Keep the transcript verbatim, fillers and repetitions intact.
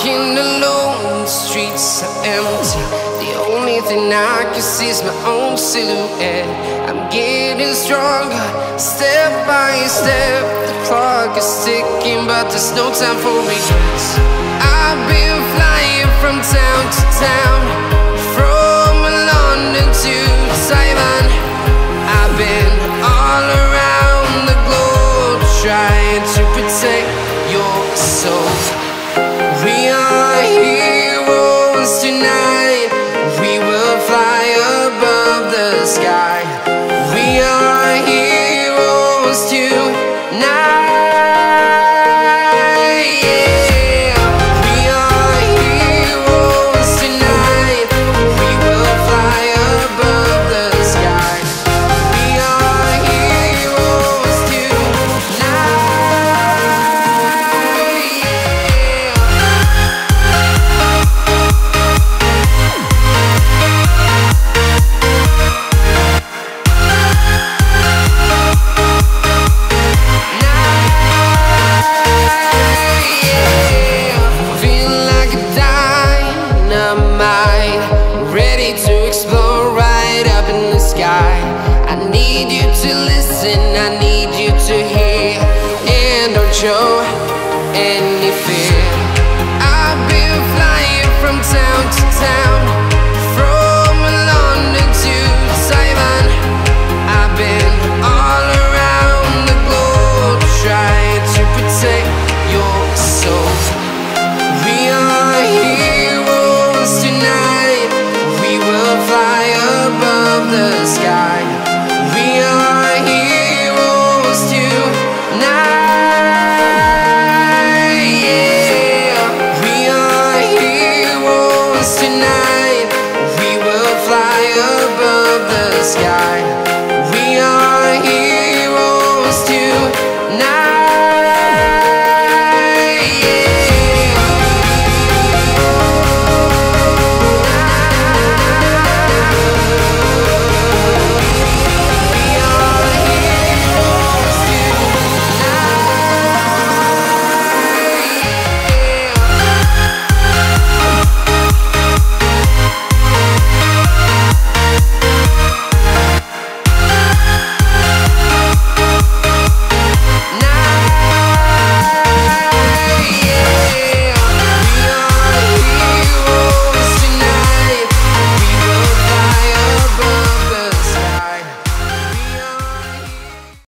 walking alone, the streets are empty. The only thing I can see is my own silhouette. I'm getting stronger, step by step. The clock is ticking, but there's no time for regrets. I've been flying from town to town, from London to Taiwan. I've been all around the globe, trying to protect your soul. We are heroes tonight. We will fly above the sky. We are heroes tonight. Yeah. We are heroes tonight. We will fly above the sky. We are heroes tonight. Ready to explore right up in the sky. I need you to listen, I need you to hear, and don't show. And